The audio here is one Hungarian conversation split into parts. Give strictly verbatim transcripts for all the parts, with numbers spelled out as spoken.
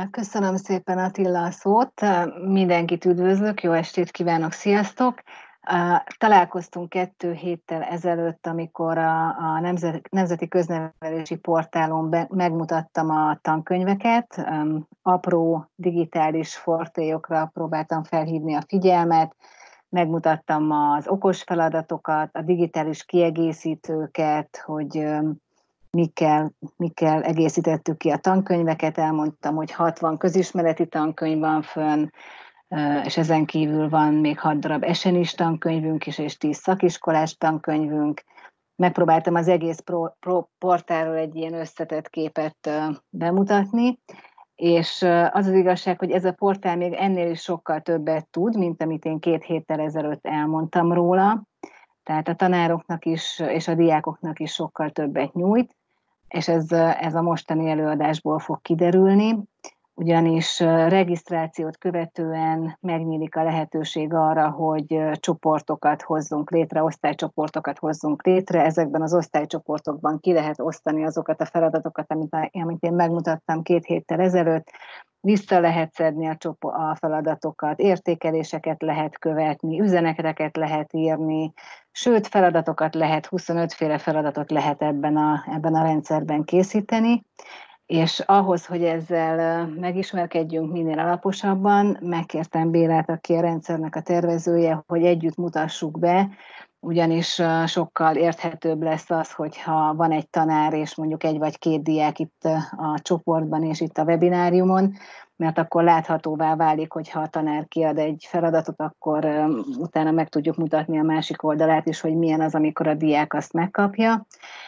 Köszönöm szépen, Attila, a szót. Mindenkit üdvözlök, jó estét kívánok, sziasztok! Találkoztunk kettő héttel ezelőtt, amikor a, a Nemzet, Nemzeti Köznevelési Portálon be, megmutattam a tankönyveket. Apró digitális fortélyokra próbáltam felhívni a figyelmet, megmutattam az okos feladatokat, a digitális kiegészítőket, hogy mikkel, mikkel egészítettük ki a tankönyveket. Elmondtam, hogy hatvan közismereti tankönyv van fönn, és ezen kívül van még hat darab esenis tankönyvünk is, és tíz szakiskolás tankönyvünk. Megpróbáltam az egész pro, pro portálról egy ilyen összetett képet bemutatni, és az az igazság, hogy ez a portál még ennél is sokkal többet tud, mint amit én két héttel ezelőtt elmondtam róla. Tehát a tanároknak is, és a diákoknak is sokkal többet nyújt, és ez, ez a mostani előadásból fog kiderülni, ugyanis regisztrációt követően megnyílik a lehetőség arra, hogy csoportokat hozzunk létre, osztálycsoportokat hozzunk létre. Ezekben az osztálycsoportokban ki lehet osztani azokat a feladatokat, amit, amit én megmutattam két héttel ezelőtt. Vissza lehet szedni a, csoport, a feladatokat, értékeléseket lehet követni, üzeneteket lehet írni, sőt feladatokat lehet, huszonöt féle feladatot lehet ebben a, ebben a rendszerben készíteni, és ahhoz, hogy ezzel megismerkedjünk minél alaposabban, megkértem Bélát, aki a rendszernek a tervezője, hogy együtt mutassuk be, ugyanis sokkal érthetőbb lesz az, hogyha van egy tanár és mondjuk egy vagy két diák itt a csoportban és itt a webináriumon, mert akkor láthatóvá válik, hogyha a tanár kiad egy feladatot, akkor utána meg tudjuk mutatni a másik oldalát is, hogy milyen az, amikor a diák azt megkapja.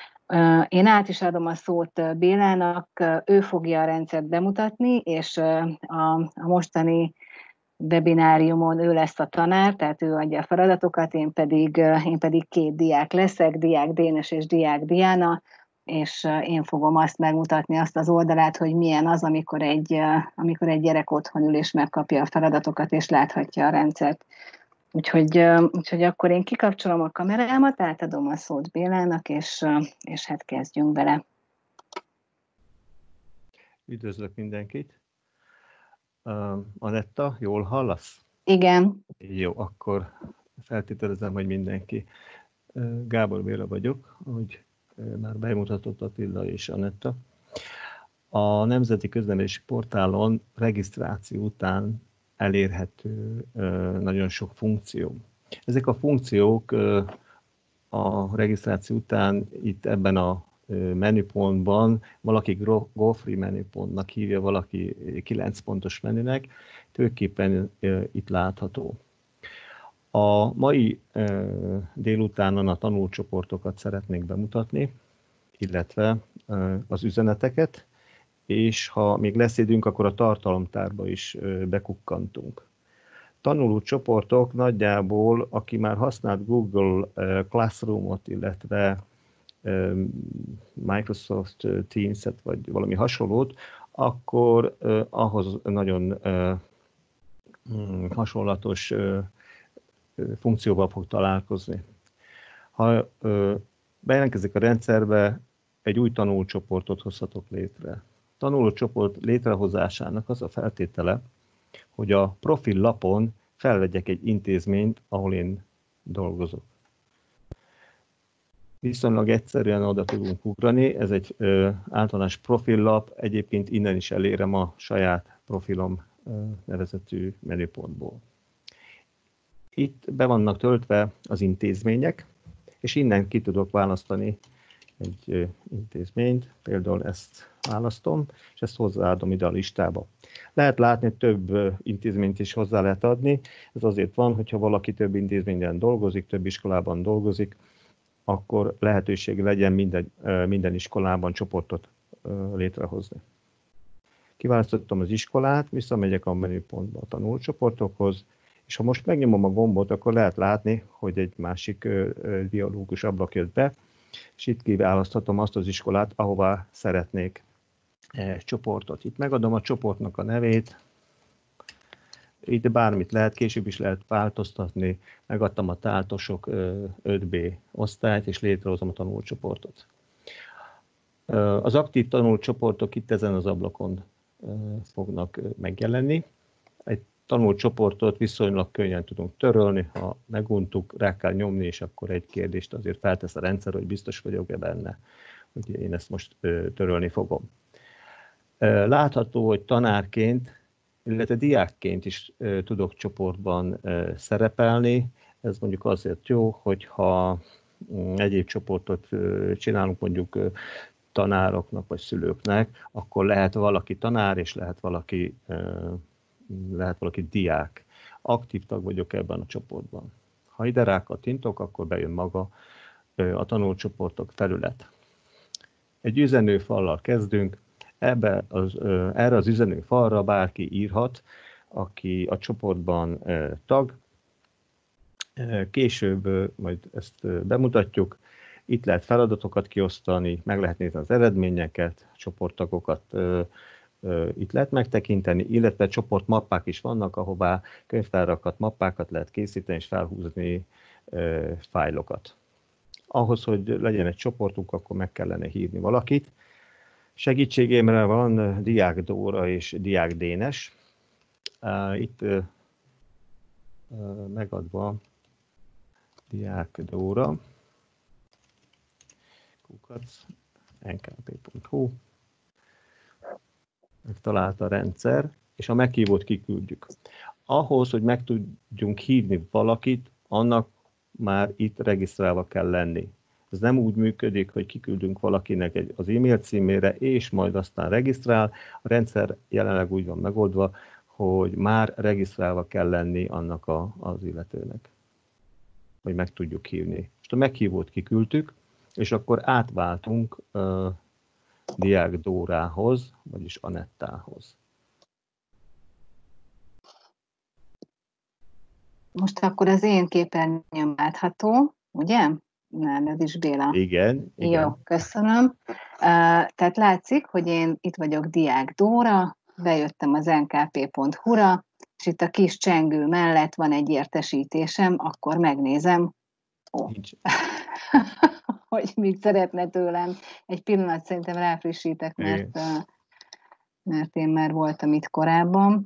Én át is adom a szót Bélának, ő fogja a rendszert bemutatni, és a, a mostani webináriumon ő lesz a tanár, tehát ő adja a feladatokat, én pedig, én pedig két diák leszek, diák Dénes és diák Diana, és én fogom azt megmutatni, azt az oldalát, hogy milyen az, amikor egy, amikor egy gyerek otthon ül és megkapja a feladatokat, és láthatja a rendszert. Úgyhogy, úgyhogy akkor én kikapcsolom a kamerámat, átadom a szót Bélának, és, és hát kezdjünk bele. Üdvözlök mindenkit! Uh, Anetta, jól hallasz? Igen. Jó, akkor feltételezem, hogy mindenki. Uh, Gábor Béla vagyok, ahogy uh, már bemutatott Attila és Anetta. A Nemzeti Köznevelési Portálon regisztráció után elérhető uh, nagyon sok funkció. Ezek a funkciók uh, a regisztráció után itt ebben a menüpontban, valaki Go-Free menüpontnak hívja, valaki kilenc pontos menünek, tulajdonképpen itt látható. A mai délutánon a tanulcsoportokat szeretnék bemutatni, illetve az üzeneteket, és ha még lesz időnk, akkor a tartalomtárba is bekukkantunk. Tanulócsoportok nagyjából, aki már használt Google Classroom-ot, illetve Microsoft Teams-et, vagy valami hasonlót, akkor uh, ahhoz nagyon uh, hasonlatos uh, funkcióval fog találkozni. Ha uh, bejelentkezik a rendszerbe, egy új tanulócsoportot hozhatok létre. Tanulócsoport létrehozásának az a feltétele, hogy a profil lapon felvegyek egy intézményt, ahol én dolgozok. Viszonylag egyszerűen oda tudunk ugrani, ez egy ö, általános profillap, egyébként innen is elérem a saját profilom ö, nevezetű menüpontból. Itt be vannak töltve az intézmények, és innen ki tudok választani egy ö, intézményt, például ezt választom, és ezt hozzáadom ide a listába. Lehet látni, hogy több ö, intézményt is hozzá lehet adni, ez azért van, hogyha valaki több intézményen dolgozik, több iskolában dolgozik, akkor lehetőség legyen minden, minden iskolában csoportot létrehozni. Kiválasztottam az iskolát, visszamegyek a menüpontba a tanulcsoportokhoz, és ha most megnyomom a gombot, akkor lehet látni, hogy egy másik dialógus ablak jött be, és itt kiválaszthatom azt az iskolát, ahová szeretnék csoportot. Itt megadom a csoportnak a nevét, itt bármit lehet, később is lehet változtatni, megadtam a táltosok öt bé osztályt, és létrehozom a tanulcsoportot. Az aktív tanulcsoportok itt ezen az ablakon fognak megjelenni. Egy tanulcsoportot viszonylag könnyen tudunk törölni, ha meguntuk, rá kell nyomni, és akkor egy kérdést azért feltesz a rendszer, hogy biztos vagyok-e benne, hogy én ezt most törölni fogom. Látható, hogy tanárként, illetve diákként is tudok csoportban szerepelni. Ez mondjuk azért jó, hogyha egyéb csoportot csinálunk, mondjuk tanároknak vagy szülőknek, akkor lehet valaki tanár, és lehet valaki, lehet valaki diák. Aktív tag vagyok ebben a csoportban. Ha ide rákattintok, akkor bejön maga a tanulcsoportok felület. Egy üzenőfallal kezdünk. Ebbe az, erre az üzenőfalra bárki írhat, aki a csoportban tag. Később majd ezt bemutatjuk. Itt lehet feladatokat kiosztani, meg lehet nézni az eredményeket, a csoporttagokat itt lehet megtekinteni, illetve csoportmappák is vannak, ahová könyvtárakat, mappákat lehet készíteni és felhúzni fájlokat. Ahhoz, hogy legyen egy csoportunk, akkor meg kellene hívni valakit. Segítségemre van Diák Dóra és Diák Dénes. Itt megadva Diák Dóra, kukac, en ká pé pont hú, megtalálta a rendszer, és a meghívót kiküldjük. Ahhoz, hogy meg tudjunk hívni valakit, annak már itt regisztrálva kell lenni. Ez nem úgy működik, hogy kiküldünk valakinek egy, az e-mail címére, és majd aztán regisztrál. A rendszer jelenleg úgy van megoldva, hogy már regisztrálva kell lenni annak a, az illetőnek, hogy meg tudjuk hívni. Most a meghívót kiküldtük, és akkor átváltunk uh, Diák Dórához, vagyis Anettához. Most akkor az én képernyőm látható, ugye? Nem, ez is Béla. Igen, igen. Jó, köszönöm. Uh, tehát látszik, hogy én itt vagyok Diák Dóra, bejöttem az en ká pé pont hú-ra, és itt a kis csengő mellett van egy értesítésem, akkor megnézem, ó, hogy mit szeretne tőlem. Egy pillanat szerintem ráfrissítek, mert, uh, mert én már voltam itt korábban.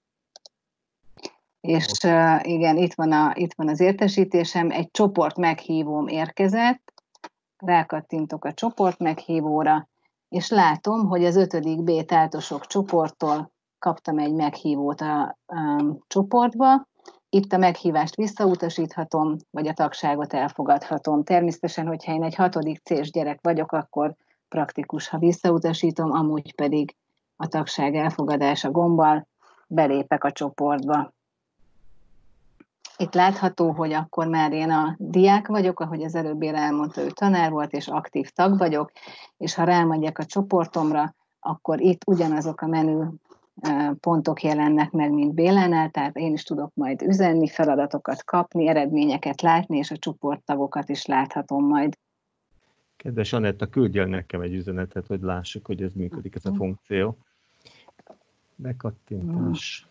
És uh, igen, itt van, a, itt van az értesítésem, egy csoport meghívóm érkezett, rákattintok a csoport meghívóra, és látom, hogy az ötödik B táltosok csoporttól kaptam egy meghívót a um, csoportba. Itt a meghívást visszautasíthatom, vagy a tagságot elfogadhatom. Természetesen, hogyha én egy hatodik C-s gyerek vagyok, akkor praktikus, ha visszautasítom, amúgy pedig a tagság elfogadása gombbal belépek a csoportba. Itt látható, hogy akkor már én a diák vagyok, ahogy az előbb Béla elmondta, ő tanár volt, és aktív tag vagyok, és ha rámegyek a csoportomra, akkor itt ugyanazok a menü pontok jelennek meg, mint Bélánál, tehát én is tudok majd üzenni, feladatokat kapni, eredményeket látni, és a csoporttagokat is láthatom majd. Kedves Anetta, küldj el nekem egy üzenetet, hogy lássuk, hogy ez működik, ez a funkció. Bekattintás.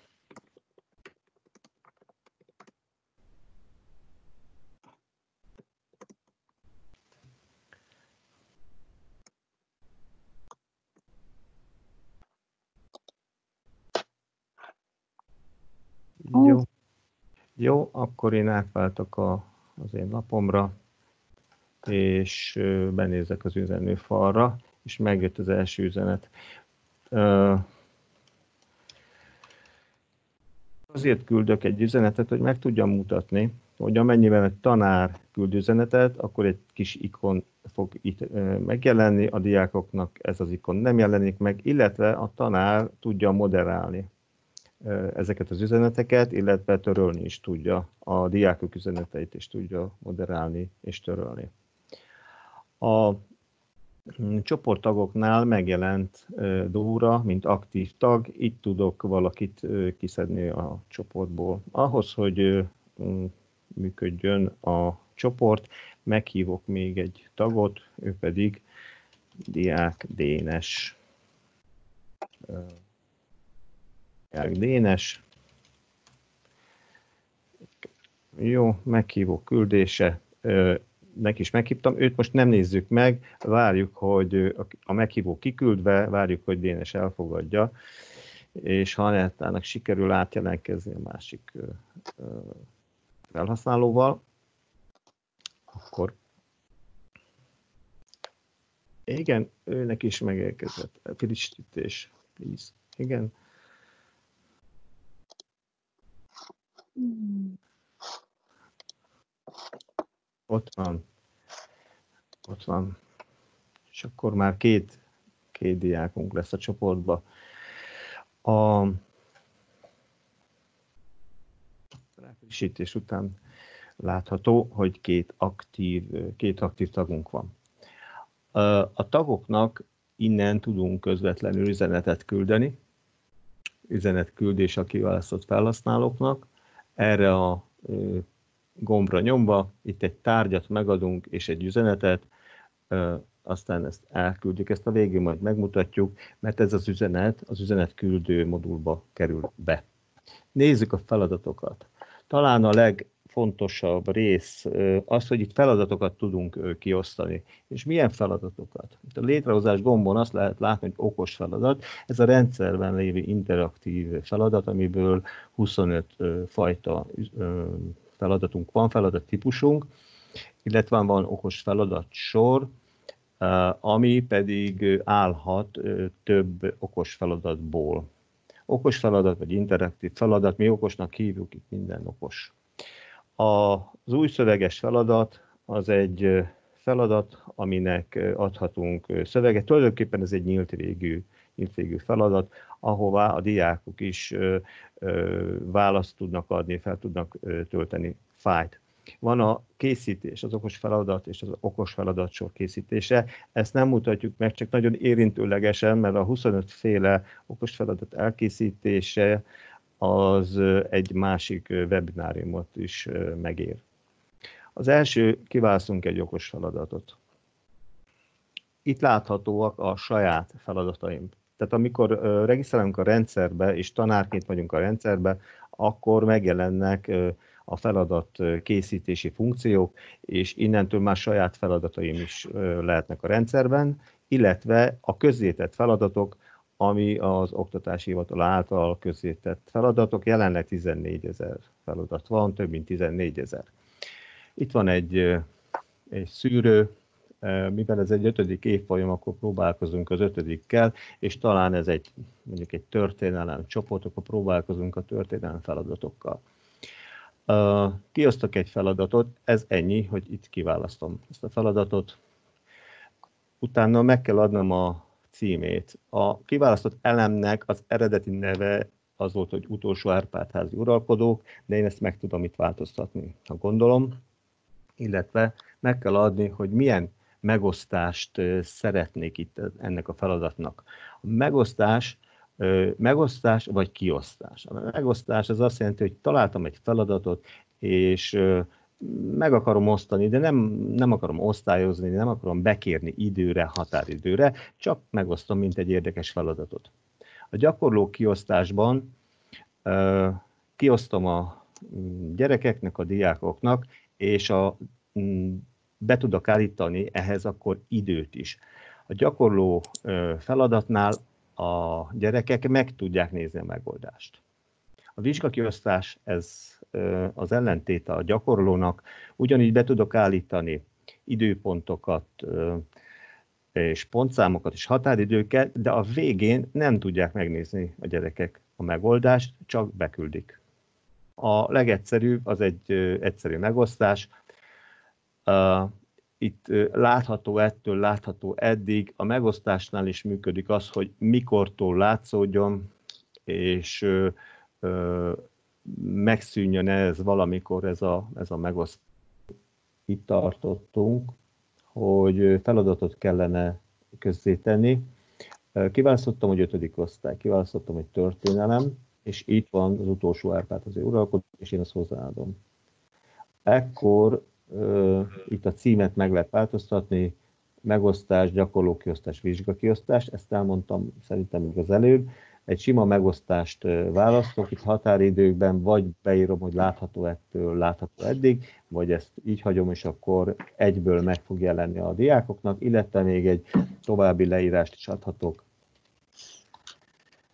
Jó. Jó, akkor én átváltok a, az én lapomra, és benézek az üzenőfalra, és megjött az első üzenet. Azért küldök egy üzenetet, hogy meg tudjam mutatni, hogy amennyiben egy tanár küld üzenetet, akkor egy kis ikon fog itt megjelenni, a diákoknak ez az ikon nem jelenik meg, illetve a tanár tudja moderálni ezeket az üzeneteket, illetve törölni is tudja, a diákok üzeneteit is tudja moderálni és törölni. A csoporttagoknál megjelent Dóra, mint aktív tag, itt tudok valakit kiszedni a csoportból. Ahhoz, hogy működjön a csoport, meghívok még egy tagot, ő pedig Diák Dénes. Diák Dénes. Jó, meghívó küldése. Neki is meghívtam, őt most nem nézzük meg, várjuk, hogy a meghívó kiküldve, várjuk, hogy Dénes elfogadja. és ha Anettának sikerül átjelentkezni a másik felhasználóval, akkor igen, őnek is megérkezett. Frissítés, please. Igen. Ott van. Ott van. És akkor már két, két diákunk lesz a csoportban. A frissítés után látható, hogy két aktív, két aktív tagunk van. A tagoknak innen tudunk közvetlenül üzenetet küldeni, üzenetküldés a kiválasztott felhasználóknak. Erre a gombra nyomva itt egy tárgyat megadunk és egy üzenetet, aztán ezt elküldjük, ezt a végén majd megmutatjuk, mert ez az üzenet az üzenetküldő modulba kerül be. Nézzük a feladatokat. Talán a legfontosabb rész az, hogy itt feladatokat tudunk kiosztani. És milyen feladatokat? Itt a létrehozás gombon azt lehet látni, hogy okos feladat. Ez a rendszerben lévő interaktív feladat, amiből huszonöt fajta feladatunk van, feladattípusunk, illetve van okos feladatsor, ami pedig állhat több okos feladatból. Okos feladat vagy interaktív feladat, mi okosnak hívjuk, itt minden okos. Az új szöveges feladat az egy feladat, aminek adhatunk szöveget. Tulajdonképpen ez egy nyílt végű, nyílt végű feladat, ahová a diákok is választ tudnak adni, fel tudnak tölteni fájlt. Van a készítés, az okos feladat és az okos feladatsor készítése. Ezt nem mutatjuk meg, csak nagyon érintőlegesen, mert a huszonöt féle okos feladat elkészítése az egy másik webináriumot is megér. Az első, kiválasztunk egy okos feladatot. Itt láthatóak a saját feladataim. Tehát amikor regisztrálunk a rendszerbe, és tanárként vagyunk a rendszerbe, akkor megjelennek a feladat készítési funkciók, és innentől már saját feladataim is lehetnek a rendszerben, illetve a közzétett feladatok, ami az Oktatási Hivatal által közzétett feladatok, jelenleg tizennégyezer feladat van, több mint tizennégyezer. Itt van egy, egy szűrő, mivel ez egy ötödik évfolyam, akkor próbálkozunk az ötödikkel, és talán ez egy, mondjuk egy történelem csoport, akkor próbálkozunk a történelem feladatokkal. Uh, kiosztok egy feladatot, ez ennyi, hogy itt kiválasztom ezt a feladatot. Utána meg kell adnom a címét. A kiválasztott elemnek az eredeti neve az volt, hogy utolsó Árpád-házi uralkodók, de én ezt meg tudom itt változtatni, ha gondolom. Illetve meg kell adni, hogy milyen megosztást szeretnék itt ennek a feladatnak. A megosztás megosztás vagy kiosztás. A megosztás az azt jelenti, hogy találtam egy feladatot, és meg akarom osztani, de nem, nem akarom osztályozni, nem akarom bekérni időre, határidőre, csak megosztom, mint egy érdekes feladatot. A gyakorló kiosztásban kiosztom a gyerekeknek, a diákoknak, és a, be tudok állítani ehhez akkor időt is. A gyakorló feladatnál a gyerekek meg tudják nézni a megoldást. A vizsgakiosztás, ez az ellentéte a gyakorlónak, ugyanígy be tudok állítani időpontokat és pontszámokat és határidőket, de a végén nem tudják megnézni a gyerekek a megoldást, csak beküldik. A legegyszerűbb az egy egyszerű megosztás. Itt látható ettől, látható eddig, a megosztásnál is működik az, hogy mikortól látszódjon, és ö, ö, megszűnjön ez valamikor ez a, ez a megosztás. Itt tartottunk, hogy feladatot kellene közzétenni. Kiválasztottam, hogy ötödik osztály, kiválasztottam, hogy történelem, és itt van az utolsó Árpád-házi uralkodó, és én azt hozzáadom. Ekkor Uh, itt a címet meg lehet változtatni, megosztás, gyakorlókiosztás, vizsgakiosztás, ezt elmondtam szerintem még az előbb. Egy sima megosztást uh, választok, itt határidőkben vagy beírom, hogy látható ettől, látható eddig, vagy ezt így hagyom, és akkor egyből meg fog jelenni a diákoknak, illetve még egy további leírást is adhatok.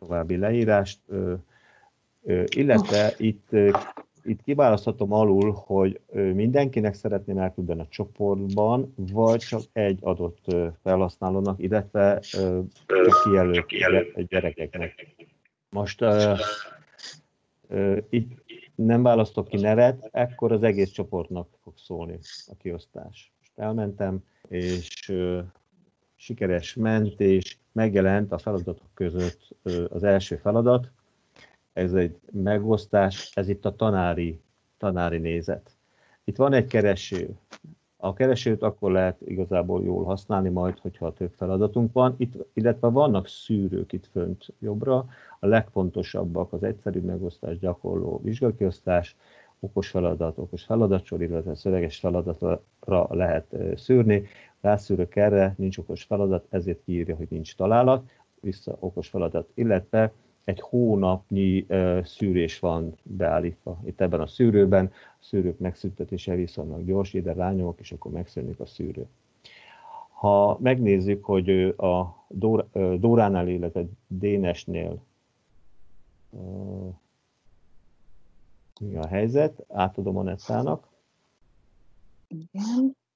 további leírást, illetve itt, itt kiválaszthatom alul, hogy mindenkinek szeretném elküldeni a csoportban, vagy csak egy adott felhasználónak, illetve csak kijelölt gyerekeknek. Most uh, uh, itt nem választok ki nevet, ekkor az egész csoportnak fog szólni a kiosztás. Most elmentem, és uh, sikeres ment, és megjelent a feladatok között uh, az első feladat. Ez egy megosztás, ez itt a tanári, tanári nézet. Itt van egy kereső. A keresőt akkor lehet igazából jól használni majd, hogyha több feladatunk van. Itt, illetve vannak szűrők itt fönt jobbra. A legfontosabbak az egyszerű megosztás, gyakorló vizsgakiosztás, okos feladat, okos feladatsor, illetve szöveges feladatra lehet szűrni. Rászűrök erre, nincs okos feladat, ezért kiírja, hogy nincs találat, vissza okos feladat, illetve egy hónapnyi uh, szűrés van beállítva. Itt ebben a szűrőben a szűrők megszüntetése viszonylag gyors, ide rányomok, és akkor megszűnik a szűrő. Ha megnézzük, hogy a Dóránál, illetve Dénesnél uh, mi a helyzet, átadom Anettának. Igen.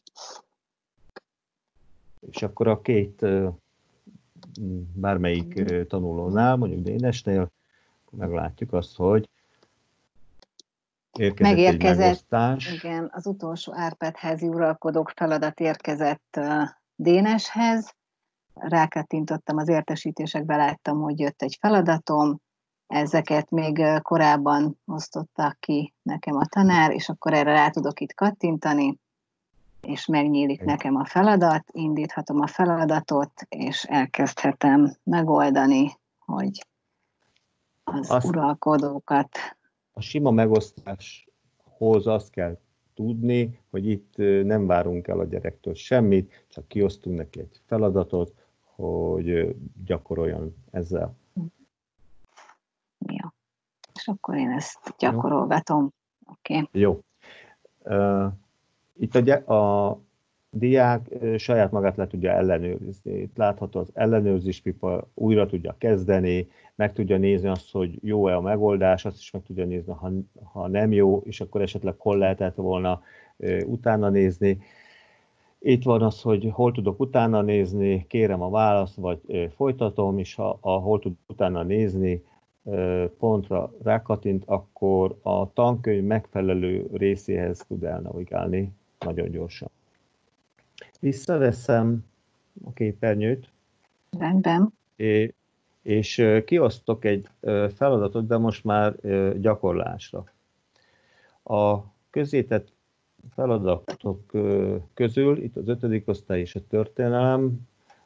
És akkor a két uh, bármelyik tanulónál, mondjuk Dénesnél, meglátjuk azt, hogy érkezett megérkezett, egy megosztás. Igen, az utolsó Árpád-házi uralkodók feladat érkezett Déneshez. Rákattintottam az értesítésekbe, láttam, hogy jött egy feladatom, ezeket még korábban osztották ki nekem a tanár, és akkor erre rá tudok itt kattintani, és megnyílik nekem a feladat, indíthatom a feladatot, és elkezdhetem megoldani, hogy az azt, uralkodókat... A sima megosztáshoz azt kell tudni, hogy itt nem várunk el a gyerektől semmit, csak kiosztunk neki egy feladatot, hogy gyakoroljon ezzel. Jó. És akkor én ezt gyakorolgatom. Oké. Okay. Jó. Uh, Itt a, a diák saját magát le tudja ellenőrizni. Itt látható az ellenőrzés pipa, újra tudja kezdeni, meg tudja nézni azt, hogy jó-e a megoldás, azt is meg tudja nézni, ha, ha nem jó, és akkor esetleg hol lehetett volna e, utána nézni. Itt van az, hogy hol tudok utána nézni, kérem a választ, vagy e, folytatom, és ha a, hol tudok utána nézni, e, pontra rákattint, akkor a tankönyv megfelelő részéhez tud elnavigálni nagyon gyorsan. Visszaveszem a képernyőt. Rendben. És, és kiosztok egy feladatot, de most már gyakorlásra. A közzétett feladatok közül, itt az ötödik osztály és a történelem,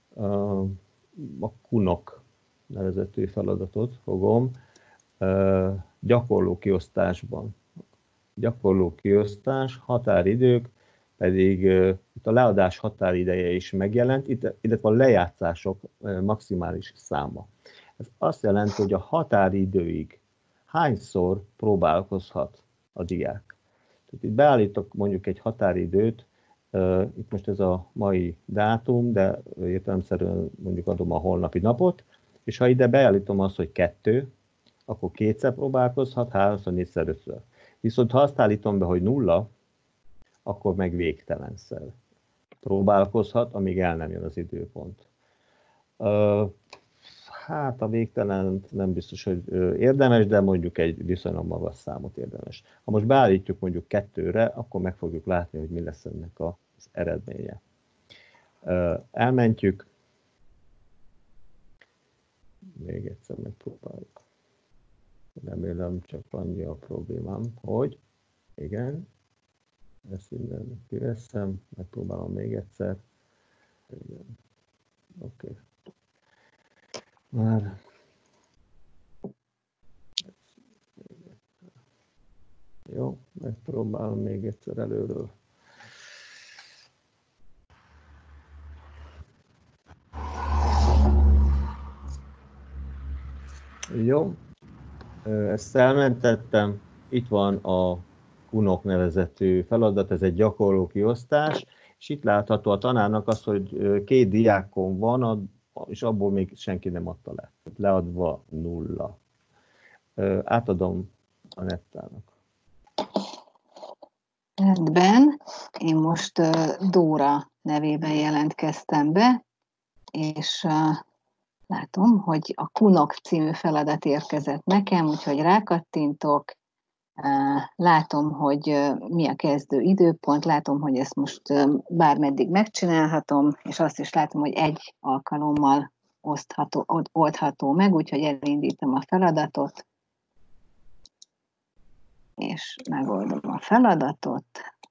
a kunok nevezetű feladatot fogom gyakorló kiosztásban. Gyakorló kiosztás, határidők, pedig uh, itt a leadás határideje is megjelent, itt, illetve a lejátszások uh, maximális száma. Ez azt jelenti, hogy a határidőig hányszor próbálkozhat a diák. Tehát itt beállítok mondjuk egy határidőt, uh, itt most ez a mai dátum, de értelemszerűen mondjuk adom a holnapi napot, és ha ide beállítom azt, hogy kettő, akkor kétszer próbálkozhat, háromszor, négyszer, ötször. Viszont ha azt állítom be, hogy nulla, akkor meg végtelenszer próbálkozhat, amíg el nem jön az időpont. Hát a végtelent nem biztos, hogy érdemes, de mondjuk egy viszonylag magas számot érdemes. Ha most beállítjuk mondjuk kettőre, akkor meg fogjuk látni, hogy mi lesz ennek az eredménye. Elmentjük. Még egyszer megpróbáljuk. Remélem csak annyi a problémám, hogy igen, ezt innen kiveszem, megpróbálom még egyszer. Igen. Oké. Okay. Már jó, megpróbálom még egyszer előről. Jó, ezt elmentettem. Itt van a kunok nevezetű feladat, ez egy gyakorló kiosztás, és itt látható a tanárnak az, hogy két diákon van, a és abból még senki nem adta le. Leadva nulla. Átadom Anettának. Rendben, én most Dóra nevében jelentkeztem be, és látom, hogy a Kunok című feladat érkezett nekem, úgyhogy rákattintok, látom, hogy mi a kezdő időpont, látom, hogy ezt most bármeddig megcsinálhatom, és azt is látom, hogy egy alkalommal osztható, oldható meg, úgyhogy elindítom a feladatot, és megoldom a feladatot,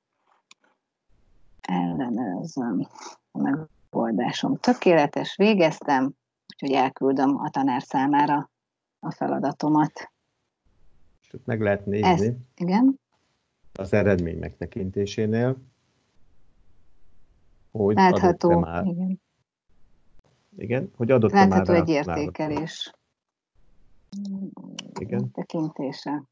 ellenőrzöm a megoldásom tökéletes, végeztem, úgyhogy elküldöm a tanár számára a feladatomat. És ott meg lehet nézni. Ezt, igen. Az eredmény megtekintésénél, hogy látható, adott-e már. Igen. Igen, hogy adott-e látható már egy értékelés. Igen. Tekintése.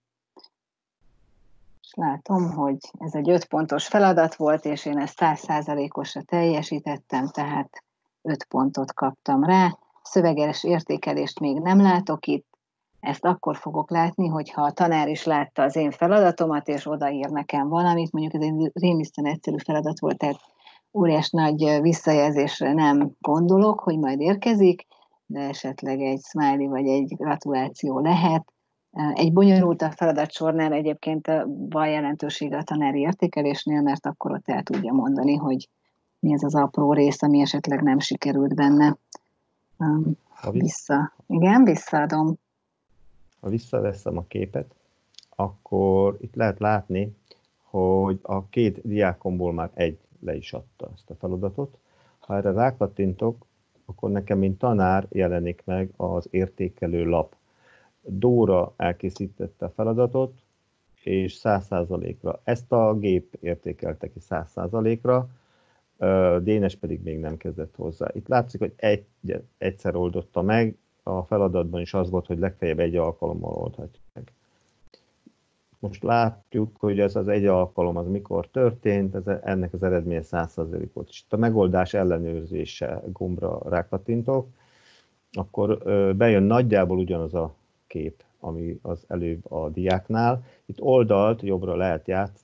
És látom, hogy ez egy öt pontos feladat volt, és én ezt száz százalékosra teljesítettem, tehát öt pontot kaptam rá. Szöveges értékelést még nem látok itt, ezt akkor fogok látni, hogyha a tanár is látta az én feladatomat, és odaír nekem valamit, mondjuk ez egy rémisztően egyszerű feladat volt, tehát óriás nagy visszajelzésre nem gondolok, hogy majd érkezik, de esetleg egy smiley vagy egy gratuláció lehet. Egy bonyolultabb feladatsornál egyébként van jelentősége a tanári értékelésnél, mert akkor ott el tudja mondani, hogy mi ez az apró rész, ami esetleg nem sikerült benne. Vissza. Igen, visszaadom. Ha visszaveszem a képet, akkor itt lehet látni, hogy a két diákomból már egy le is adta ezt a feladatot. Ha erre rákattintok, akkor nekem, mint tanár jelenik meg az értékelő lap. Dóra elkészítette a feladatot, és száz százalékra. Ezt a gép értékelte ki száz százalékra, Dénes pedig még nem kezdett hozzá. Itt látszik, hogy egy, egyszer oldotta meg, a feladatban is az volt, hogy legfeljebb egy alkalommal oldhatja meg. Most látjuk, hogy ez az egy alkalom az mikor történt, ez, ennek az eredménye száz százalék volt. És itt a megoldás ellenőrzése gombra rákattintok, akkor bejön nagyjából ugyanaz a kép, ami az előbb a diáknál. Itt oldalt jobbra lehet ját,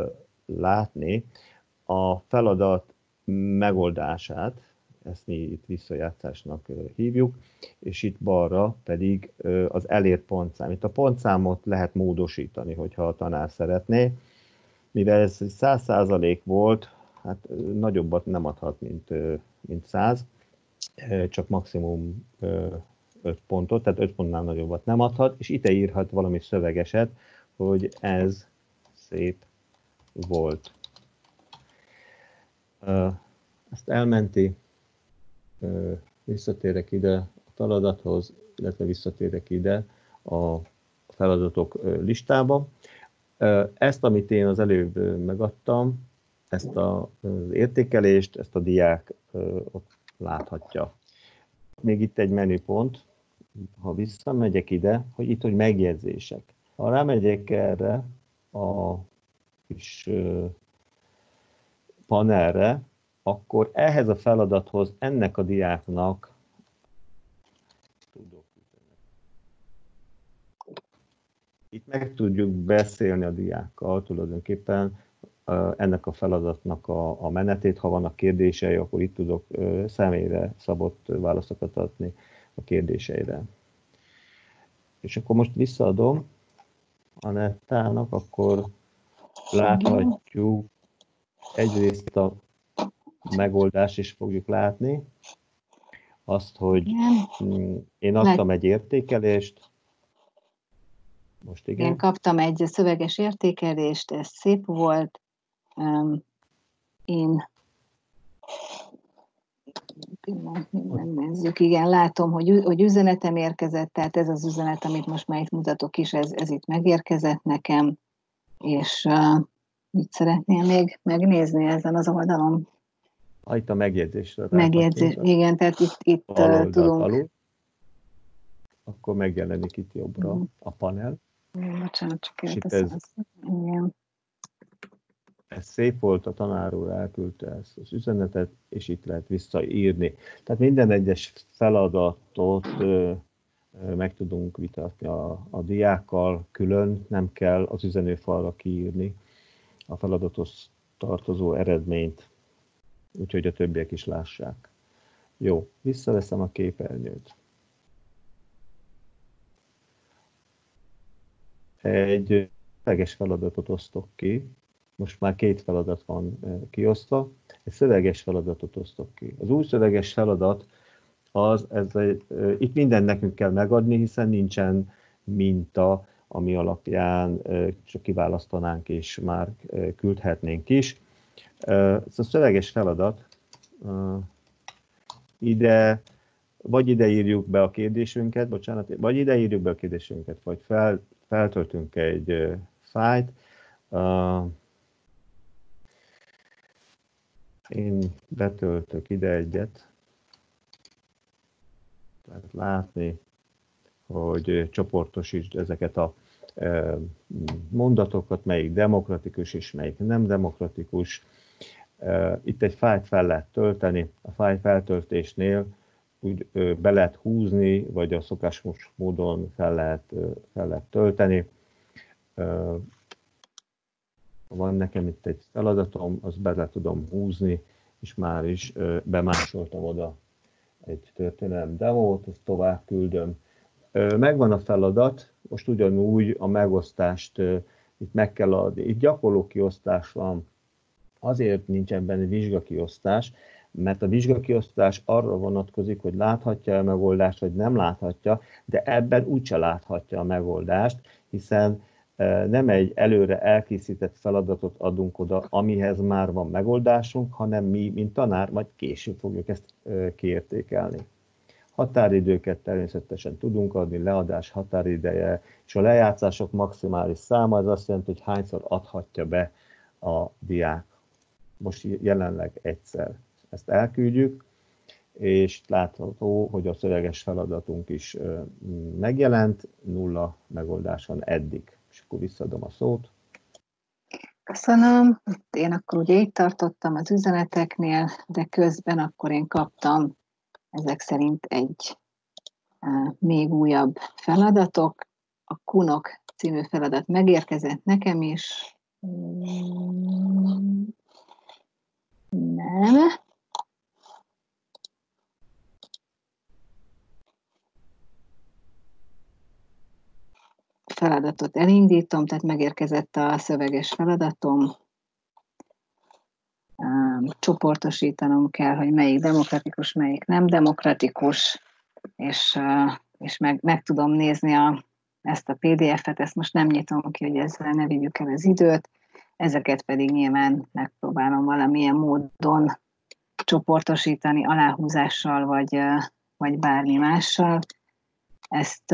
látni a feladat megoldását, ezt mi itt visszajátszásnak hívjuk, és itt balra pedig az elért pontszám. Itt a pontszámot lehet módosítani, hogyha a tanár szeretné. Mivel ez száz százalék volt, hát nagyobbat nem adhat, mint, mint száz, csak maximum öt pontot, tehát öt pontnál nagyobbat nem adhat, és ide írhat valami szövegeset, hogy ez szép volt. Ezt elmenti, visszatérek ide a feladathoz, illetve visszatérek ide a feladatok listába. Ezt, amit én az előbb megadtam, ezt az értékelést, ezt a diák ott láthatja. Még itt egy menüpont, ha visszamegyek ide, hogy itt, hogy megjegyzések. Ha rámegyek erre a kis panelre, akkor ehhez a feladathoz ennek a diáknak tudok itt meg tudjuk beszélni a diákkal tulajdonképpen ennek a feladatnak a, a menetét. Ha vannak kérdései, akkor itt tudok személyre szabott válaszokat adni a kérdéseire. És akkor most visszaadom Anettának, akkor láthatjuk egyrészt a megoldást is fogjuk látni, azt, hogy én adtam egy értékelést, most igen. Én kaptam egy szöveges értékelést, ez szép volt, én megnézzük, igen, látom, hogy, hogy üzenetem érkezett, tehát ez az üzenet, amit most már itt mutatok is, ez, ez itt megérkezett nekem, és uh, mit szeretnél még megnézni ezen az oldalon? Itt a megjegyzésre. Megjegyzés, igen, tehát itt, itt uh, tudunk. Alul. Akkor megjelenik itt jobbra mm. a panel. Bocsánat, csak ez, igen. ez szép volt, a tanár úr elküldte ezt az üzenetet, és itt lehet visszaírni. Tehát minden egyes feladatot ö, ö, meg tudunk vitatni a, a diákkal külön, nem kell az üzenőfalra kiírni a feladathoz tartozó eredményt, úgyhogy a többiek is lássák. Jó, visszaveszem a képernyőt. Egy szöveges feladatot osztok ki. Most már két feladat van kiosztva. Egy szöveges feladatot osztok ki. Az új szöveges feladat, az, ez egy, itt mindent nekünk kell megadni, hiszen nincsen minta, ami alapján csak kiválasztanánk és már küldhetnénk is. Ez a szöveges feladat, ide, vagy ide írjuk be a kérdésünket, bocsánat, vagy ide írjuk be a kérdésünket, vagy fel, feltöltünk egy fájlt. Én betöltök ide egyet, tehát látni, hogy csoportosítsd ezeket a mondatokat, melyik demokratikus és melyik nem demokratikus. Itt egy fájlt fel lehet tölteni, a fájl feltöltésnél úgy be lehet húzni, vagy a szokásos módon fel lehet, fel lehet tölteni. Van nekem itt egy feladatom, azt be le tudom húzni, és már is bemásoltam oda egy történelem demót, ezt tovább küldöm. Megvan a feladat, most ugyanúgy a megosztást itt meg kell adni. Itt gyakorló kiosztás van, azért nincsen benne vizsgakiosztás, mert a vizsgakiosztás arra vonatkozik, hogy láthatja a megoldást, vagy nem láthatja, de ebben úgyse láthatja a megoldást, hiszen nem egy előre elkészített feladatot adunk oda, amihez már van megoldásunk, hanem mi, mint tanár, majd később fogjuk ezt kiértékelni. Határidőket természetesen tudunk adni, leadás határideje, és a lejátszások maximális száma, az azt jelenti, hogy hányszor adhatja be a diák. Most jelenleg egyszer ezt elküldjük, és látható, hogy a szöveges feladatunk is megjelent, nulla megoldás van eddig. És akkor visszaadom a szót. Köszönöm. Én akkor ugye itt tartottam az üzeneteknél, de közben akkor én kaptam ezek szerint egy uh, még újabb feladatok. A Kunok című feladat megérkezett nekem is. Mm, nem. Feladatot elindítom, tehát megérkezett a szöveges feladatom. Csoportosítanom kell, hogy melyik demokratikus, melyik nem demokratikus, és, és meg, meg tudom nézni a, ezt a pé dé ef-et, ezt most nem nyitom ki, hogy ezzel ne vigyük el az időt, ezeket pedig nyilván megpróbálom valamilyen módon csoportosítani aláhúzással, vagy, vagy bármi mással. Ezt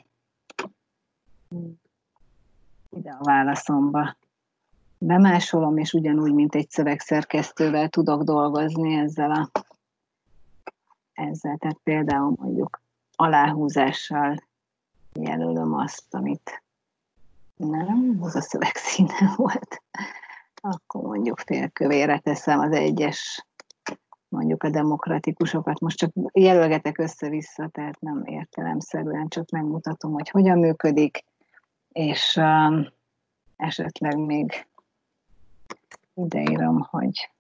ide a válaszomba bemásolom, és ugyanúgy, mint egy szövegszerkesztővel tudok dolgozni ezzel a ezzel. Tehát például mondjuk aláhúzással jelölöm azt, amit nem, az a szövegszíne volt. Akkor mondjuk félkövére teszem az egyes, mondjuk a demokratikusokat. Most csak jelölgetek össze-vissza, tehát nem értelemszerűen, csak megmutatom, hogy hogyan működik, és um, esetleg még ideírom, hogy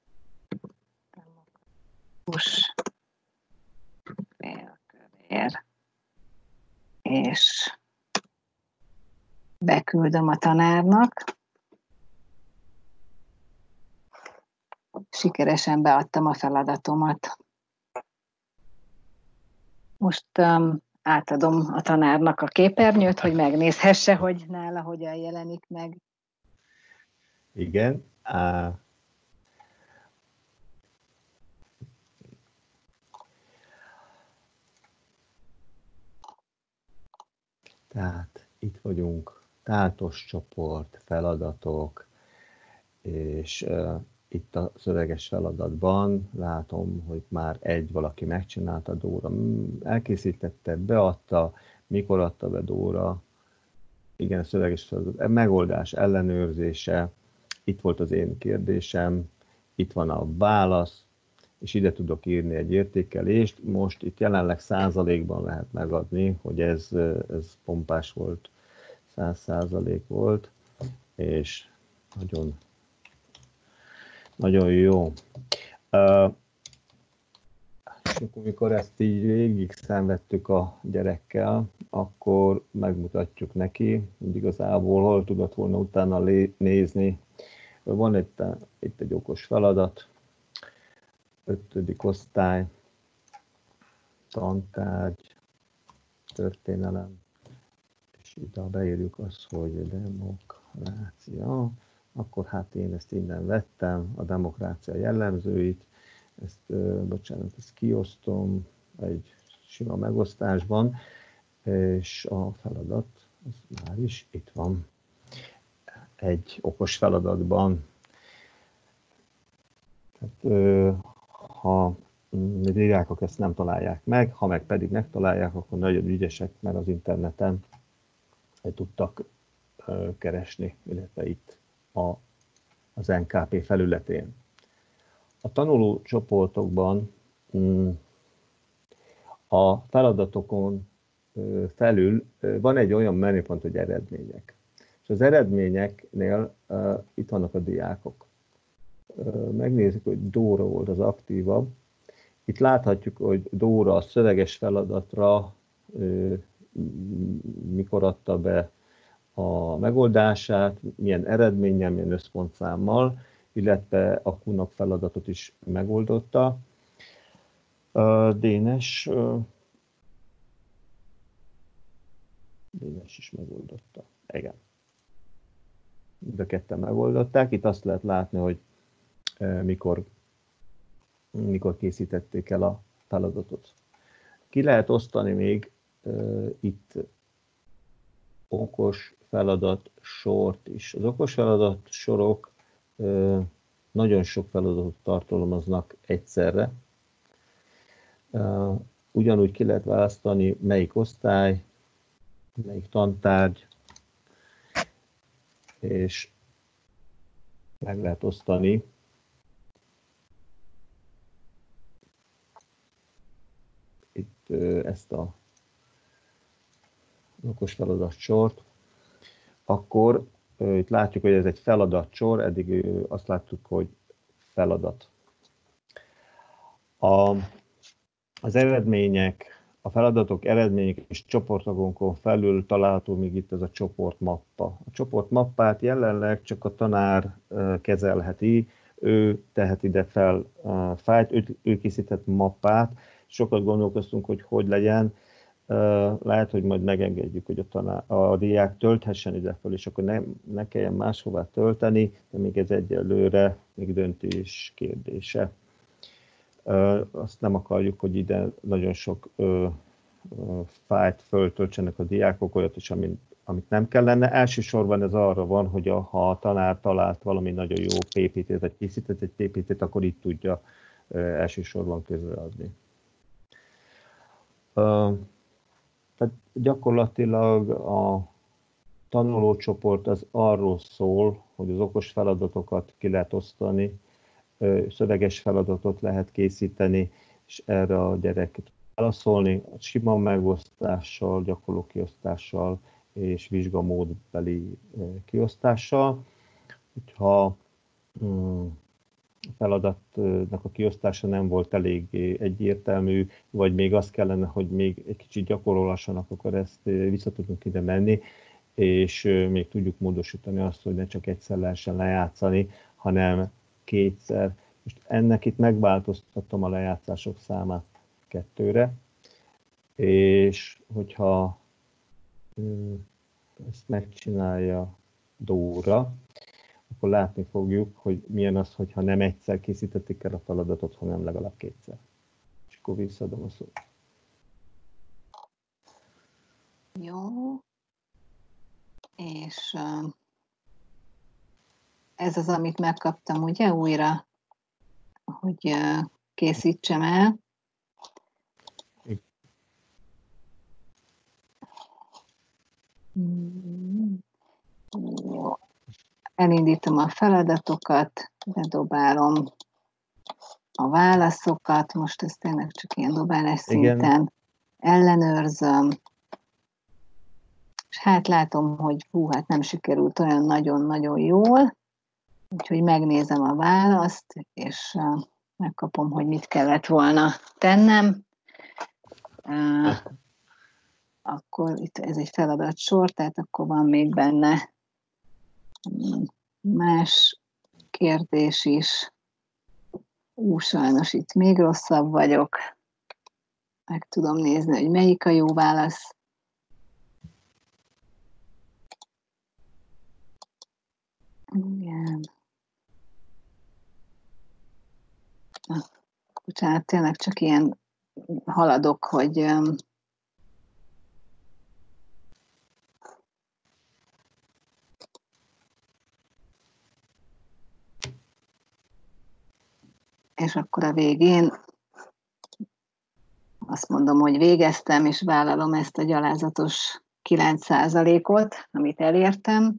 demokratikus félkövér, és beküldöm a tanárnak. Sikeresen beadtam a feladatomat. Most um, átadom a tanárnak a képernyőt, hogy megnézhesse, hogy nála hogyan jelenik meg. Igen. Uh, tehát itt vagyunk, tátos csoport, feladatok, és uh, itt a szöveges feladatban látom, hogy már egy valaki megcsinálta, Dóra elkészítette, beadta, mikor adta be Dóra, igen, a szöveges feladat, megoldás ellenőrzése, itt volt az én kérdésem, itt van a válasz, és ide tudok írni egy értékelést. Most itt jelenleg százalékban lehet megadni, hogy ez, ez pompás volt, száz százalék volt, és nagyon, nagyon jó. Uh, és akkor, amikor ezt így végig szenvedtük a gyerekkel, akkor megmutatjuk neki, hogy igazából hol tudott volna utána nézni. Van itt, itt egy okos feladat, ötödik osztály, tantárgy, történelem, és ide beírjuk azt, hogy demokrácia, akkor hát én ezt innen vettem, a demokrácia jellemzőit, ezt, bocsánat, ezt kiosztom egy sima megosztásban, és a feladat az már is itt van, egy okos feladatban. Tehát, ha a diákok ezt nem találják meg, ha meg pedig megtalálják, akkor nagyon ügyesek, mert az interneten tudtak keresni, illetve itt a, az en ká pé felületén. A tanuló csoportokban a feladatokon felül van egy olyan menüpont, hogy eredmények. És az eredményeknél itt vannak a diákok. Megnézzük, hogy Dóra volt az aktívabb. Itt láthatjuk, hogy Dóra a szöveges feladatra mikor adta be a megoldását, milyen eredménnyel, milyen összpontszámmal, illetve a Q-nak feladatot is megoldotta. Dénes, Dénes is megoldotta. Igen. De ketten megoldották. Itt azt lehet látni, hogy mikor, mikor készítették el a feladatot. Ki lehet osztani még uh, itt okos feladat sort is. Az okos feladat sorok uh, nagyon sok feladatot tartalmaznak egyszerre. Uh, ugyanúgy ki lehet választani, melyik osztály, melyik tantárgy, és meg lehet osztani itt ezt a okos feladatsort, akkor itt látjuk, hogy ez egy feladatsor, eddig azt láttuk, hogy feladat. A, az eredmények, a feladatok eredmények és csoportokon felül található még itt ez a csoportmappa. A csoportmappát jelenleg csak a tanár kezelheti, ő tehet ide fel fájlt, ő, ő készített mappát. Sokat gondolkoztunk, hogy hogy legyen. Lehet, hogy majd megengedjük, hogy a, tanár, a diák tölthessen ide fel, és akkor ne, ne kelljen máshová tölteni, de még ez egyelőre még döntés kérdése. Azt nem akarjuk, hogy ide nagyon sok fájlt föltöltsenek a diákok, olyat is, amit, amit nem kellene. Elsősorban ez arra van, hogy a, ha a tanár talált valami nagyon jó pé pé té-t, vagy készített egy pé pé té-t, akkor itt tudja elsősorban közreadni. Tehát gyakorlatilag a tanulócsoport az arról szól, hogy az okos feladatokat ki lehet osztani, szöveges feladatot lehet készíteni, és erre a gyerek tud válaszolni, sima megosztással, gyakorló kiosztással és vizsgamódbeli kiosztással. Ha a feladatnak a kiosztása nem volt elég egyértelmű, vagy még az kellene, hogy még egy kicsit gyakorolhassanak, akkor ezt vissza tudunk ide menni, és még tudjuk módosítani azt, hogy ne csak egyszer lehessen lejátszani, hanem kétszer. Most ennek itt megváltoztattam a lejátszások számát kettőre, és hogyha ezt megcsinálja Dóra, akkor látni fogjuk, hogy milyen az, hogyha nem egyszer készítették el a feladatot, hanem legalább kétszer. És akkor visszaadom a szót. Jó. És ez az, amit megkaptam, ugye, újra, hogy készítsem el. Jó. elindítom a feladatokat, bedobálom a válaszokat, most ez tényleg csak ilyen dobálás szinten, ellenőrzöm, és hát látom, hogy hú, hát nem sikerült olyan nagyon-nagyon jól, úgyhogy megnézem a választ, és uh, megkapom, hogy mit kellett volna tennem. Uh, akkor itt ez egy feladatsor, tehát akkor van még benne más kérdés is. Ú, sajnos itt még rosszabb vagyok. Meg tudom nézni, hogy melyik a jó válasz. Igen. Na, bocsánat, tényleg csak ilyen haladok, hogy um, és akkor a végén azt mondom, hogy végeztem, és vállalom ezt a gyalázatos kilenc százalékot, amit elértem,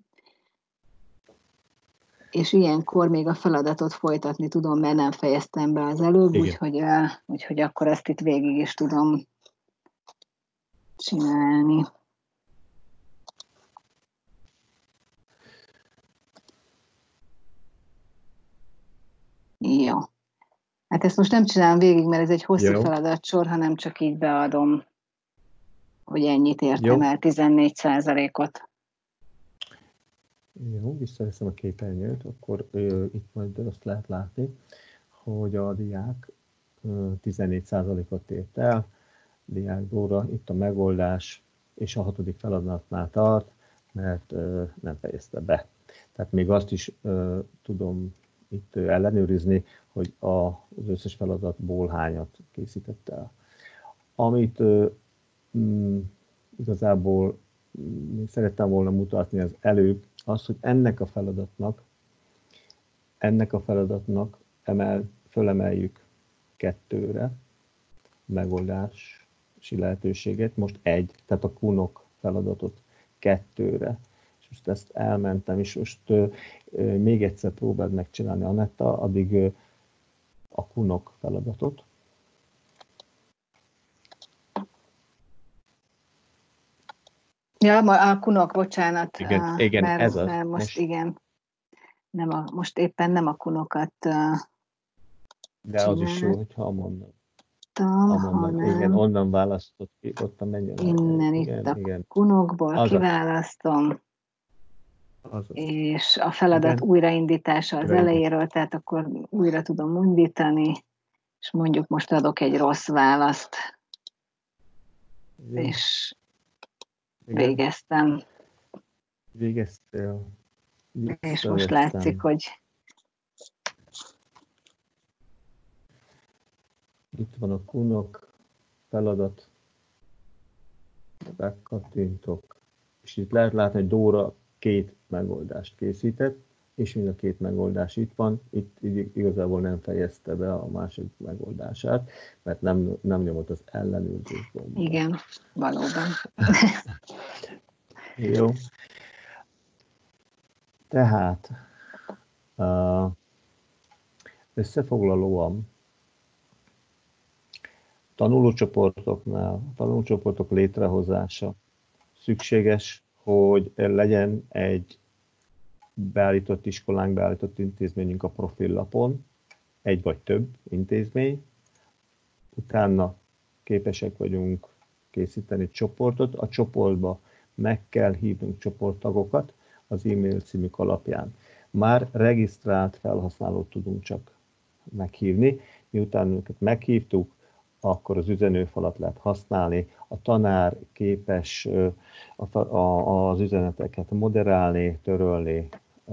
és ilyenkor még a feladatot folytatni tudom, mert nem fejeztem be az előbb, úgyhogy, úgyhogy akkor ezt itt végig is tudom csinálni. Jó. Hát ezt most nem csinálom végig, mert ez egy hosszú Jó. feladatsor, hanem csak így beadom, hogy ennyit értem Jó. el, tizennégy százalékot. Jó, visszaveszem a képernyőt, akkor ö, itt majd azt lehet látni, hogy a diák ö, tizennégy százalékot ért el, Diák Dóra, itt a megoldás, és a hatodik feladatnál tart, mert ö, nem fejezte be. Tehát még azt is ö, tudom itt ellenőrizni, hogy a, az összes feladatból hányat készített el. Amit ö, m, igazából még szerettem volna mutatni az előbb, az, hogy ennek a feladatnak, ennek a feladatnak emel, fölemeljük kettőre a megoldási lehetőséget, most egy, tehát a kunok feladatot kettőre. És most ezt elmentem, és most euh, még egyszer próbáld megcsinálni, Anetta, addig euh, a kunok feladatot. Ja, a kunok, bocsánat, igen, igen, mert, ez az. mert most, most igen, nem a, most éppen nem a kunokat uh, de az is jó, hogyha mondom. Hanem, igen, onnan választott ki, ott a menjen. Innen igen, itt a igen. kunokból Azaz. kiválasztom, Azaz. és a feladat igen. újraindítása az Újraindít. elejéről, tehát akkor újra tudom indítani, és mondjuk most adok egy rossz választ, igen. és igen. végeztem. Végeztél. És most látszik, hogy itt van a kunok feladat, bekattintok, és itt lehet látni, hogy Dóra két megoldást készített, és mind a két megoldás itt van, itt igazából nem fejezte be a másik megoldását, mert nem, nem nyomott az ellenőrzés gombot. Igen, valóban. Jó. Tehát összefoglalóan tanulócsoportoknál, tanulócsoportok létrehozása szükséges, hogy legyen egy beállított iskolánk, beállított intézményünk a profillapon, egy vagy több intézmény, utána képesek vagyunk készíteni csoportot, a csoportba meg kell hívnunk csoporttagokat az e-mail címük alapján. Már regisztrált felhasználót tudunk csak meghívni, miután őket meghívtuk, akkor az üzenőfalat lehet használni, a tanár képes az üzeneteket moderálni, törölni.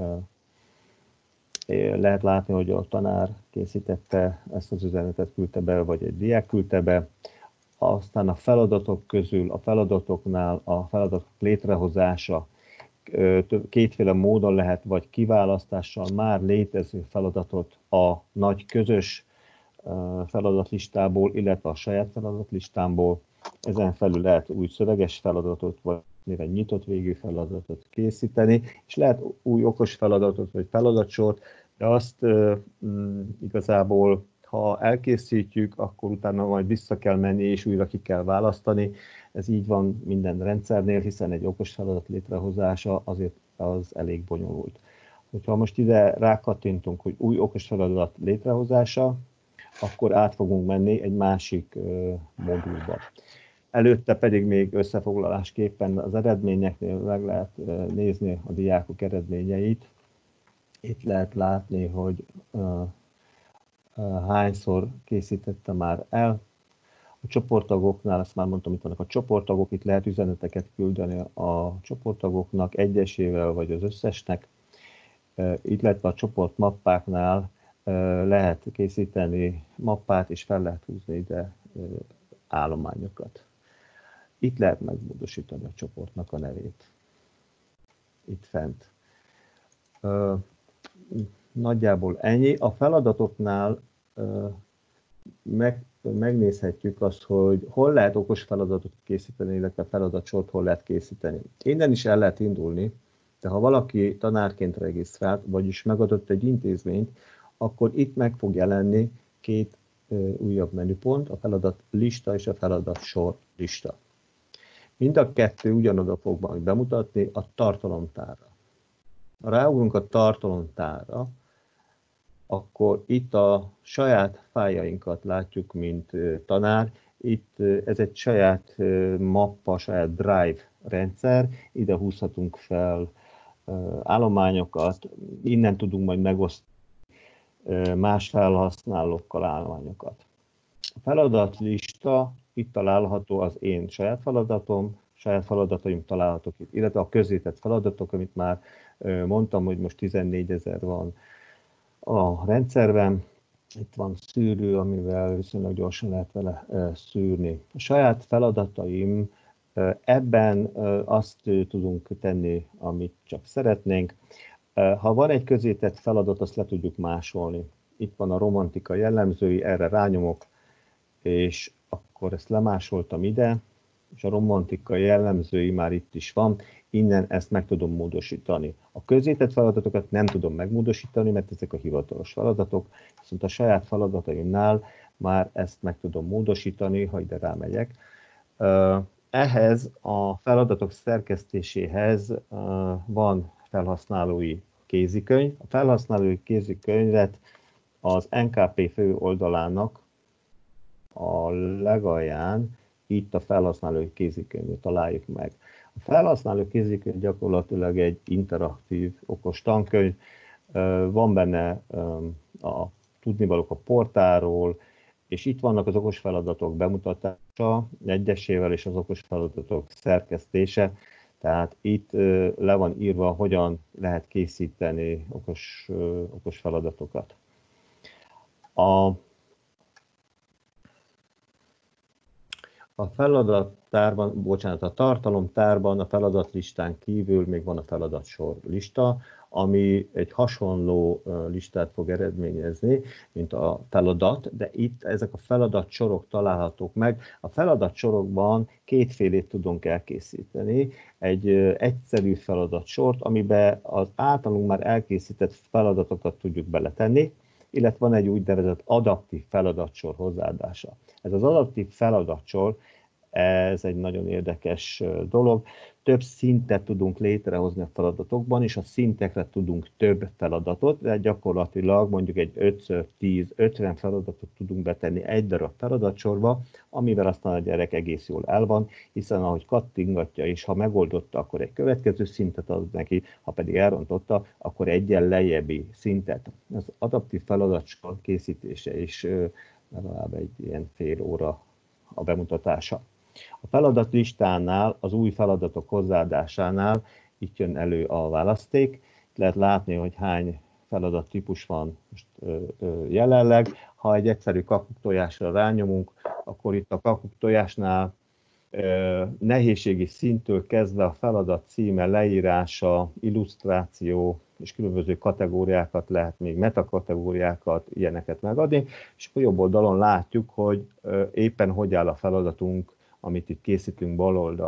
Lehet látni, hogy a tanár készítette ezt az üzenetet, küldte be, vagy egy diák küldte be. Aztán a feladatok közül, a feladatoknál a feladatok létrehozása kétféle módon lehet, vagy kiválasztással már létező feladatot a nagy közös feladatlistából, illetve a saját feladatlistámból. Ezen felül lehet új szöveges feladatot, vagy egy nyitott végű feladatot készíteni, és lehet új okos feladatot vagy feladatsort, de azt mm, igazából, ha elkészítjük, akkor utána majd vissza kell menni, és újra ki kell választani. Ez így van minden rendszernél, hiszen egy okos feladat létrehozása azért az elég bonyolult. Hogyha most ide rákattintunk, hogy új okos feladat létrehozása, akkor át fogunk menni egy másik modulba. Előtte pedig még összefoglalásképpen az eredményeknél meg lehet nézni a diákok eredményeit. Itt lehet látni, hogy hányszor készítette már el. A csoporttagoknál, ezt már mondtam, itt vannak a csoporttagok, itt lehet üzeneteket küldeni a csoporttagoknak, egyesével vagy az összesnek. Illetve a csoportmappáknál lehet készíteni mappát, és fel lehet húzni ide állományokat. Itt lehet megmódosítani a csoportnak a nevét. Itt fent. Nagyjából ennyi. A feladatoknál meg, megnézhetjük azt, hogy hol lehet okos feladatot készíteni, illetve feladatsort hol lehet készíteni. Innen is el lehet indulni, de ha valaki tanárként regisztrált, vagyis megadott egy intézményt, akkor itt meg fog jelenni két újabb menüpont, a feladat lista és a feladat sor lista. Mind a kettő ugyanoda fog majd bemutatni a tartalomtárra. Ha ráugrunk a tartalomtárra, akkor itt a saját fájljainkat látjuk, mint tanár. Itt ez egy saját mappa, saját drive rendszer, ide húzhatunk fel állományokat, innen tudunk majd megosztani más felhasználókkal állományokat. A feladatlista itt található az én saját feladatom, saját feladataim találhatók itt, illetve a közzétett feladatok, amit már mondtam, hogy most tizennégyezer van a rendszerben. Itt van szűrő, amivel viszonylag gyorsan lehet vele szűrni. A saját feladataim, ebben azt tudunk tenni, amit csak szeretnénk. Ha van egy közzétett feladat, azt le tudjuk másolni. Itt van a romantika jellemzői, erre rányomok, és akkor ezt lemásoltam ide, és a romantika jellemzői már itt is van, innen ezt meg tudom módosítani. A közzétett feladatokat nem tudom megmódosítani, mert ezek a hivatalos feladatok, viszont a saját feladataimnál már ezt meg tudom módosítani, ha ide rámegyek. Ehhez a feladatok szerkesztéséhez van felhasználói kézikönyv. A felhasználói kézikönyvet az en ká pé fő oldalának a legalján itt a felhasználói kézikönyvet találjuk meg. A felhasználói kézikönyv gyakorlatilag egy interaktív, okos tankönyv. Van benne a tudnivalók a portáról, és itt vannak az okos feladatok bemutatása egyesével és az okos feladatok szerkesztése. Tehát itt le van írva, hogyan lehet készíteni okos, okos feladatokat. A, a feladattárban, bocsánat, a tartalomtárban, a feladatlistán kívül még van a feladatsor lista, ami egy hasonló listát fog eredményezni, mint a feladat, de itt ezek a feladatsorok találhatók meg. A feladatsorokban kétfélét tudunk elkészíteni. Egy egyszerű feladatsort, amiben az általunk már elkészített feladatokat tudjuk beletenni, illetve van egy úgynevezett adaptív feladatsor hozzáadása. Ez az adaptív feladatsor, ez egy nagyon érdekes dolog. Több szintet tudunk létrehozni a feladatokban, és a szintekre tudunk több feladatot, de gyakorlatilag mondjuk egy öt tíz ötven feladatot tudunk betenni egy darab feladatsorba, amivel aztán a gyerek egész jól el van, hiszen ahogy kattingatja, és ha megoldotta, akkor egy következő szintet ad neki, ha pedig elrontotta, akkor egyen lejjebbi szintet. Az adaptív feladatsor készítése is legalább egy ilyen fél óra a bemutatása. A feladatlistánál, az új feladatok hozzáadásánál itt jön elő a választék. Itt lehet látni, hogy hány feladattípus van most jelenleg. Ha egy egyszerű kakuktojásra rányomunk, akkor itt a kakuktojásnál nehézségi szinttől kezdve a feladat címe, leírása, illusztráció és különböző kategóriákat lehet, még metakategóriákat, ilyeneket megadni, és a jobb oldalon látjuk, hogy éppen hogy áll a feladatunk, amit itt készítünk bal oldalt.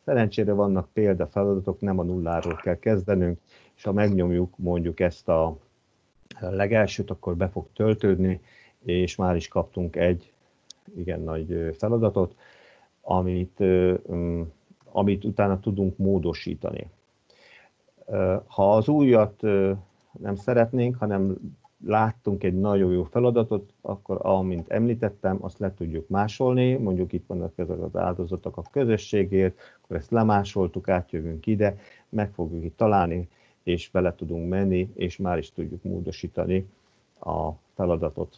Szerencsére vannak példafeladatok, nem a nulláról kell kezdenünk, és ha megnyomjuk mondjuk ezt a legelsőt, akkor be fog töltődni, és már is kaptunk egy igen nagy feladatot, amit, amit utána tudunk módosítani. Ha az újat nem szeretnénk, hanem láttunk egy nagyon jó feladatot, akkor amint említettem, azt le tudjuk másolni, mondjuk itt vannak ezek az áldozatok a közösségért, akkor ezt lemásoltuk, átjövünk ide, meg fogjuk itt találni, és bele tudunk menni, és már is tudjuk módosítani a feladatot.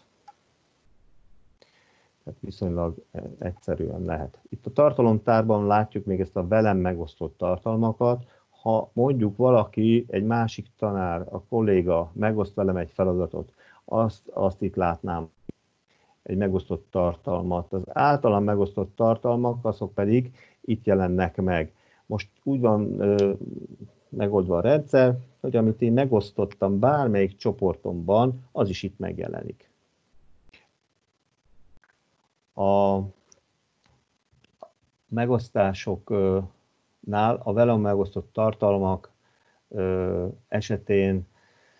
Tehát viszonylag egyszerűen lehet. Itt a tartalomtárban látjuk még ezt a velem megosztott tartalmakat. Ha mondjuk valaki, egy másik tanár, a kolléga megoszt velem egy feladatot, azt, azt itt látnám, egy megosztott tartalmat. Az általam megosztott tartalmak, azok pedig itt jelennek meg. Most úgy van ö, megoldva a rendszer, hogy amit én megosztottam bármelyik csoportomban, az is itt megjelenik. A megosztásoknál a velem megosztott tartalmak esetén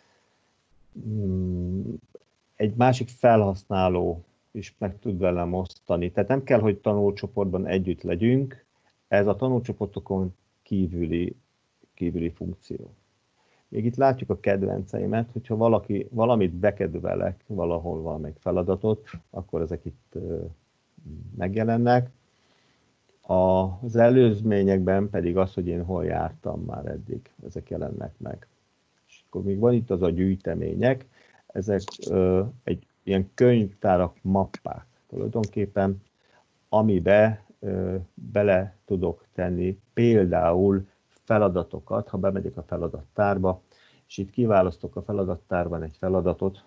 egy másik felhasználó is meg tud velem osztani. Tehát nem kell, hogy tanulcsoportban együtt legyünk, ez a tanulcsoportokon kívüli, kívüli funkció. Még itt látjuk a kedvenceimet, hogyha valaki, valamit bekedvelek valahol valamelyik feladatot, akkor ezek itt megjelennek. Az előzményekben pedig az, hogy én hol jártam már eddig, ezek jelennek meg. És akkor még van itt az a gyűjtemények, ezek ö, egy ilyen könyvtárak, mappák tulajdonképpen, amibe ö, bele tudok tenni például feladatokat, ha bemegyek a feladattárba, és itt kiválasztok a feladattárban egy feladatot,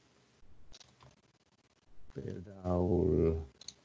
például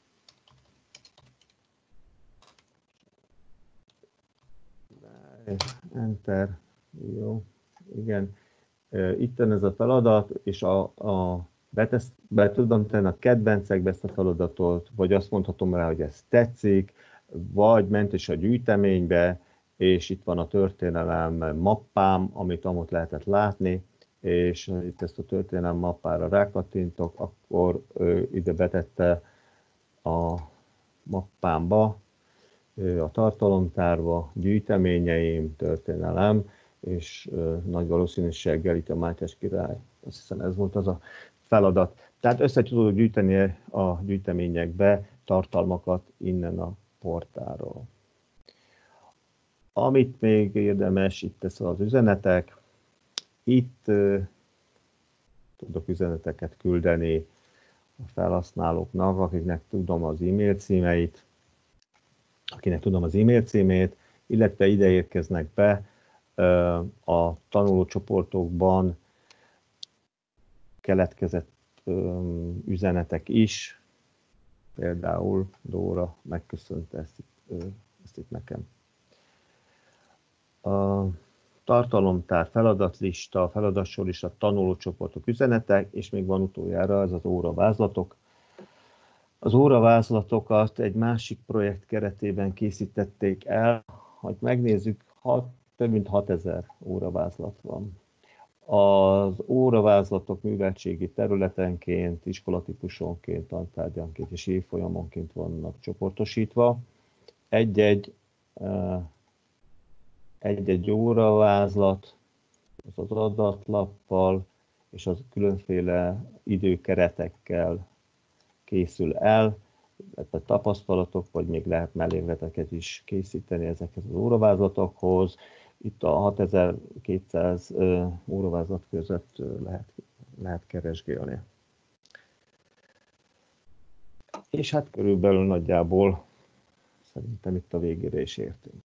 Enter, jó, igen. Itt van ez a feladat, és a, a betesz, be tudom tenni a kedvencekbe ezt a feladatot, vagy azt mondhatom rá, hogy ez tetszik, vagy ment is a gyűjteménybe, és itt van a történelem mappám, amit amott lehetett látni, és itt ezt a történelem mappára rákattintok, akkor ő ide betette a mappámba, a tartalomtárba, gyűjteményeim, történelem, és nagy valószínűséggel itt a Mátyás király, azt hiszem ez volt az a feladat. Tehát össze tudod gyűjteni a gyűjteményekbe tartalmakat innen a portálról. Amit még érdemes, itt ez az üzenetek. Itt uh, tudok üzeneteket küldeni a felhasználóknak, akiknek tudom az e-mail címeit, akinek tudom az e-mail címét, illetve ide érkeznek be uh, a tanulócsoportokban keletkezett um, üzenetek is. Például Dóra megköszönte ezt, uh, ezt itt nekem. A tartalomtár, feladatlista, feladatsorlista, tanulócsoportok, üzenetek, és még van utoljára ez az óravázlatok. Az óravázlatokat egy másik projekt keretében készítették el, hogy megnézzük, hat, több mint hatezer óravázlat van. Az óravázlatok műveltségi területenként, iskolatípusonként, tantárgyanként és évfolyamonként vannak csoportosítva. Egy-egy egy-egy óravázlat az az adatlappal és az különféle időkeretekkel készül el, lehet tapasztalatok, vagy még lehet mellékleteket is készíteni ezekhez az óravázlatokhoz. Itt a hatezer-kétszáz óravázlat között lehet, lehet keresgélni. És hát körülbelül nagyjából szerintem itt a végére is értünk.